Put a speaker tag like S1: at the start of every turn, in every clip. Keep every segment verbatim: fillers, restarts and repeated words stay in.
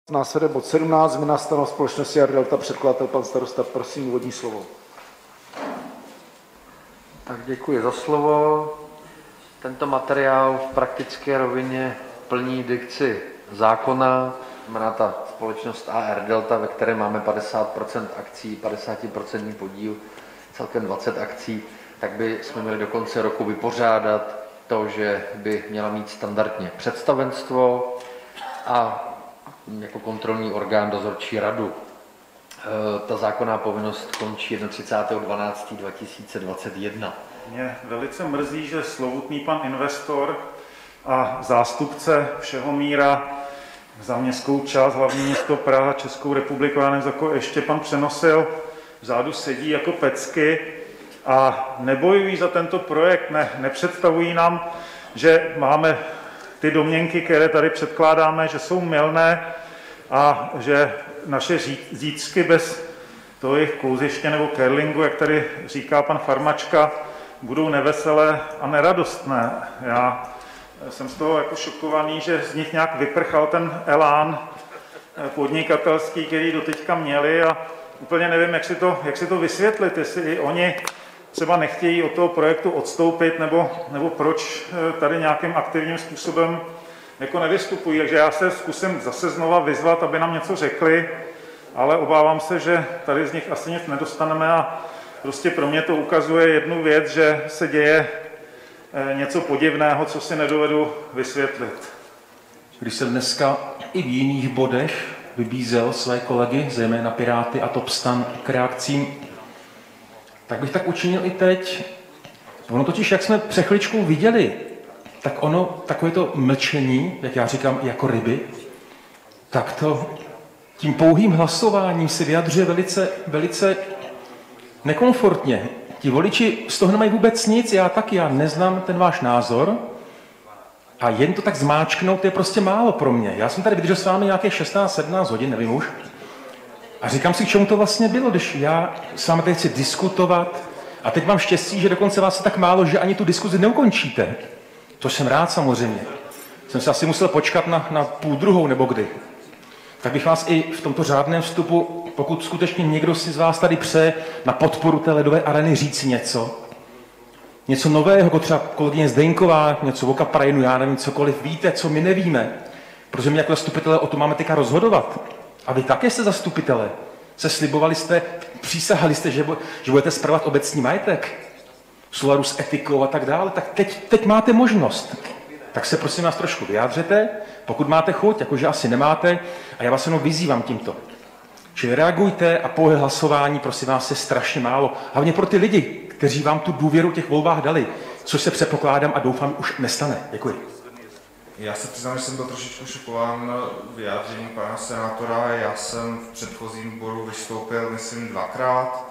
S1: Následuje bod sedmnáct, změna stanov společnosti R Delta, předkladatel pan starosta, prosím, úvodní slovo.
S2: Tak děkuji za slovo. Tento materiál v praktické rovině plní dikci zákona, znamená ta společnost A R Delta, ve které máme padesát procent akcí, padesát procent podíl, celkem dvacet akcí, tak by jsme měli do konce roku vypořádat to, že by měla mít standardně představenstvo a jako kontrolní orgán dozorčí radu. Ta zákonná povinnost končí třicátého prvního dvanáctého dva tisíce dvacet jedna.
S3: Mě velice mrzí, že slovutný pan investor a zástupce Všehomíra za městskou část, hlavní město Praha, Českou republiku, já nevím, jako ještě pan Přenosil, vzadu sedí jako pecky a nebojují za tento projekt, ne, nepředstavují nám, že máme ty domněnky, které tady předkládáme, že jsou mylné a že naše zítřky bez toho jejich kluziště nebo curlingu, jak tady říká pan Farmačka, budou neveselé a neradostné. Já jsem z toho jako šokovaný, že z nich nějak vyprchal ten elán podnikatelský, který doteďka měli a úplně nevím, jak si to, jak si to vysvětlit, jestli i oni třeba nechtějí od toho projektu odstoupit, nebo, nebo proč tady nějakým aktivním způsobem jako nevystupují. Takže já se zkusím zase znova vyzvat, aby nám něco řekli, ale obávám se, že tady z nich asi nic nedostaneme a prostě pro mě to ukazuje jednu věc, že se děje něco podivného, co si nedovedu vysvětlit.
S4: Když jsem dneska i v jiných bodech vybízel své kolegy, zejména Piráty a Topstan, k reakcím, tak bych tak učinil i teď. Ono totiž, jak jsme před chviličkou viděli, tak ono, takové to mlčení, jak já říkám, jako ryby, tak to tím pouhým hlasováním se vyjadřuje velice, velice nekomfortně. Ti voliči z toho nemají vůbec nic, já taky, já neznám ten váš názor a jen to tak zmáčknout je prostě málo pro mě. Já jsem tady vydržel s vámi nějakých šestnáct sedmnáct hodin, nevím už, a říkám si, k čemu to vlastně bylo, když já s vámi tady chci diskutovat a teď mám štěstí, že dokonce vás je tak málo, že ani tu diskuzi neukončíte. To jsem rád samozřejmě. Jsem se asi musel počkat na, na půl druhou nebo kdy. Tak bych vás i v tomto řádném vstupu, pokud skutečně někdo si z vás tady přeje na podporu té ledové areny říct něco, něco nového, jako třeba kolegyně Zdeňková, něco o Kaprajinu, já nevím, cokoliv, víte, co my nevíme, protože my jako zastupitelé o tom máme teďka rozhodovat. A vy také jste zastupitelé. Se slibovali jste, přísahali jste, že, že budete spravovat obecní majetek, v souladu s etikou a tak dále, tak teď, teď máte možnost. Tak se prosím vás trošku vyjádřete, pokud máte chuť, jakože asi nemáte, a já vás jenom vyzývám tímto. Čili reagujte a pouhé hlasování, prosím vás, je strašně málo. Hlavně pro ty lidi, kteří vám tu důvěru v těch volbách dali, což se předpokládám a doufám už nestane. Děkuji.
S5: Já se přiznám, že jsem byl trošičku šokován vyjádřením pana senátora. Já jsem v předchozím bodu vystoupil, myslím, dvakrát.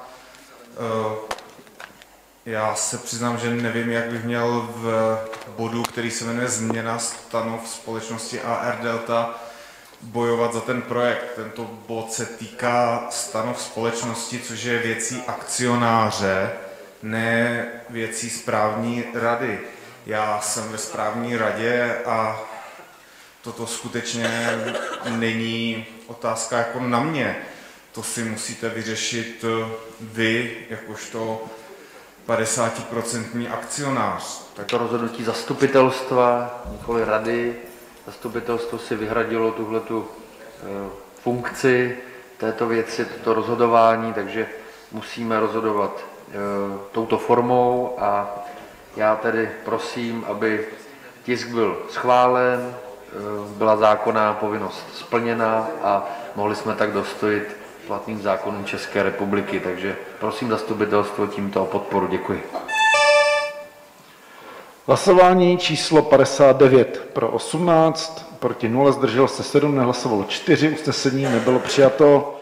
S5: Já se přiznám, že nevím, jak bych měl v bodu, který se jmenuje Změna stanov společnosti A R Delta, bojovat za ten projekt. Tento bod se týká stanov společnosti, což je věcí akcionáře, ne věcí správní rady. Já jsem ve správní radě a toto skutečně není otázka jako na mě. To si musíte vyřešit vy, jakožto padesátiprocentní akcionář.
S2: Tak to rozhodnutí zastupitelstva, nikoli rady. Zastupitelstvo si vyhradilo tuhletu e, funkci této věci, toto rozhodování, takže musíme rozhodovat e, touto formou a já tedy prosím, aby tisk byl schválen, e, byla zákonná povinnost splněna a mohli jsme tak dostojit platným zákonům České republiky. Takže prosím zastupitelstvo tímto o podporu. Děkuji.
S1: Hlasování číslo padesát devět pro osmnáct, proti nula, zdrželo se sedm, nehlasovalo čtyři, usnesení nebylo přijato.